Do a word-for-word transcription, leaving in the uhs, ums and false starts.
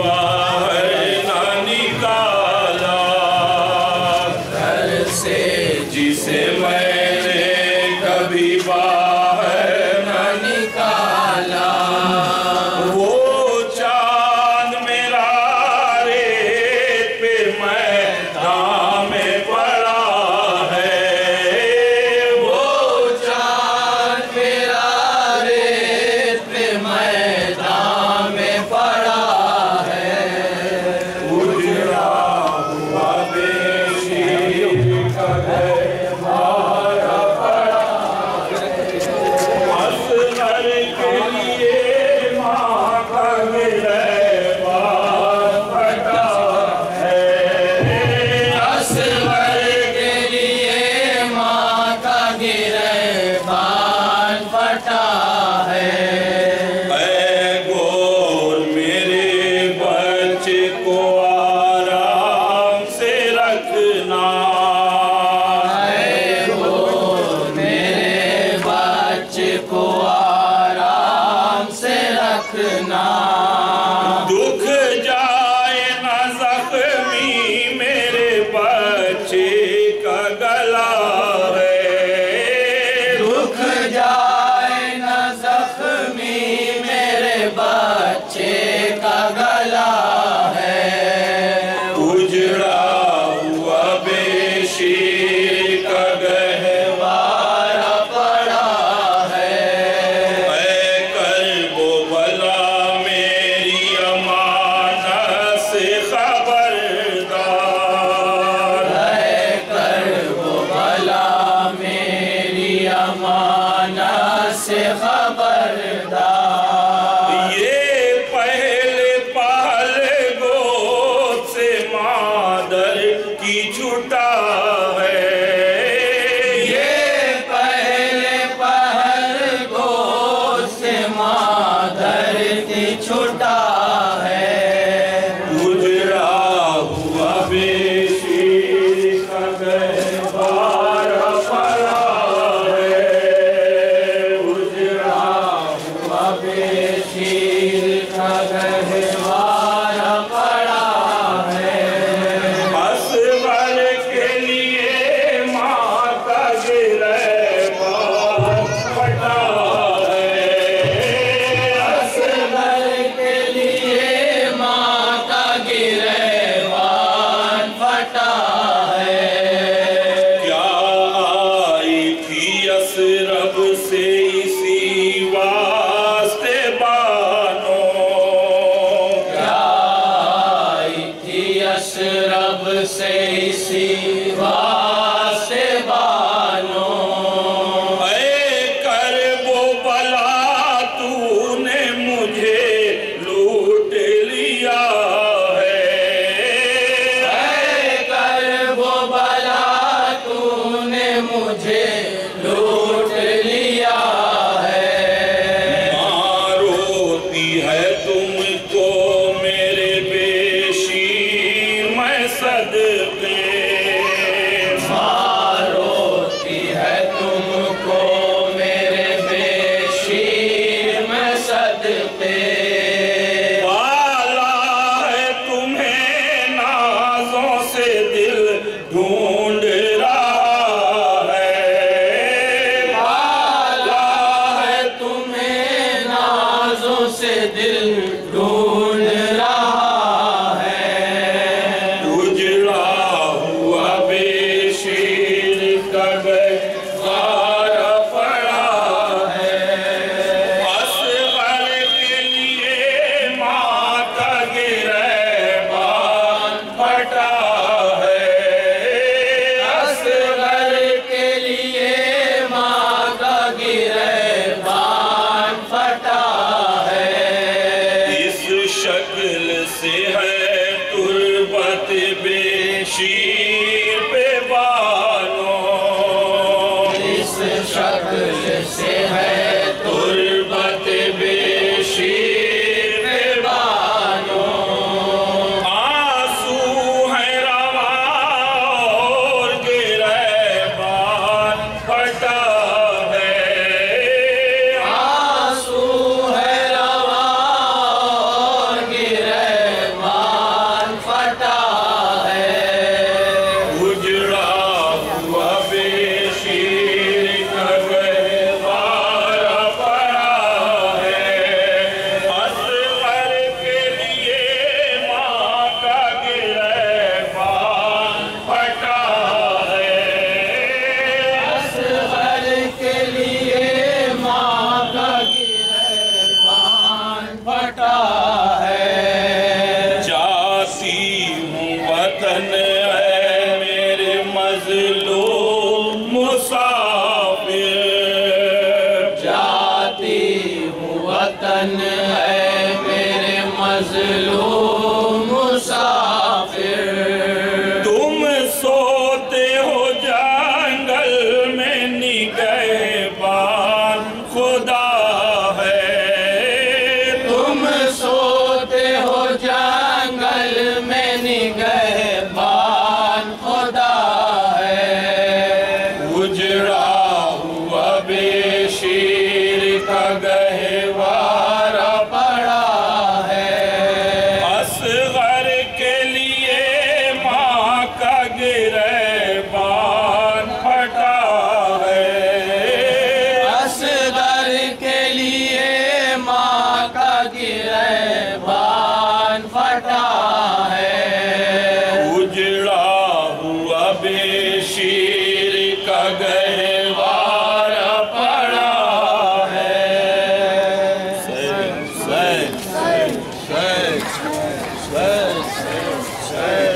बाहर ना निकाला, घर से जिसे मैंने कभी बाहर ना निकाला, वो चांद मेरा रेत पे मैदान में पड़ा है, वो चांद मेरा रेत पे मैदान में पड़ा है, उजड़ा हुआ बेशीर का घर मारा पड़ा है, असगर के लिए माँ का गिरबान फटा है, असगर के लिए माँ का गिरबान फटा है। ऐ गोर मेरे बच्चे को आराम से रखना, ऐ गोर मेरे बच्चे को आराम से रखना, दुख जाए न जख्मी मेरे बच्चे का गला है, दुख जाए न जख्मी मेरे बच्चे का गला है, उजड़ा हुआ बेशीर का गहवारा पड़ा है, ऐ कर्बो बला मेरी अमानत से खबरदार, ऐ कर्बो बला मेरी अमानत से खबरदार, ये पहले पहले गोद से मादर की छुटा है, ये पहले पहले गोद से मादर की छुटा है, उजड़ा हुआ बेशीर का गहवारा पड़ा है, उजड़ा हुआ बेशीर का गहवारा पड़ा है, असगर के लिए माँ का गिरबान फटा है, असगर के लिए माँ का गिरबान फटा है, क्या आई थी असरब से इसी वास्ते बानो, क्या आई थी असरब से इसी वास्ते बानो, ऐ कर्बो बला तूने मुझे लूट लिया है, ऐ कर्बो बला तूने मुझे लूट लिया है, माँ रोती है तुमको मेरे बेशीर मैं सदके, माँ रोती है तुमको मेरे बेशीर मैं सदके, वाला है तुम्हें नाजों से दिल ढूंढ रहा है, वाला है तुम्हें नाजों से दिल ढूंढ रहा है, उजड़ा हुआ बेशीर का गहवारा पड़ा है, असगर के लिए माँ का गिरबान फटा है, असगर के लिए माँ का गिरबान फटा है, इस शक्ल से है तुर्बत बेशीर पे बानो, इस शक्ल से है तुर्बत बेशीर पे बानो, आंसू है रवा और गिरबान फटा है, आंसू है रवा और गिरबान लो मुसाफिर। तुम सोते हो जंगल में निगहबान खुदा है। तुम सोते हो जंगल में निगहबान खुदा है। उजड़ा हुआ बेशीर का गहवारा पड़ा है। असगर के लिए माँ का गिरबान फटा है। असगर के लिए माँ का गिरबान फटा है। उजड़ा हुआ बेशीर का गहवारा पड़ा है। सही सही सही सही सही